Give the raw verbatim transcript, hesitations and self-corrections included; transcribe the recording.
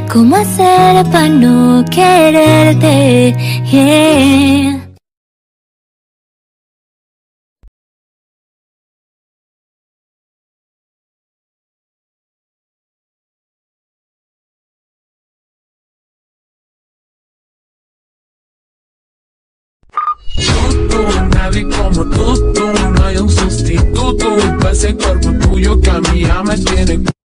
¿Cómo hacer para no quererte? Yeah. Tú, tú, nadie como tú, tú, no hay un sustituto para ese cuerpo tuyo que a mí ya me tiene.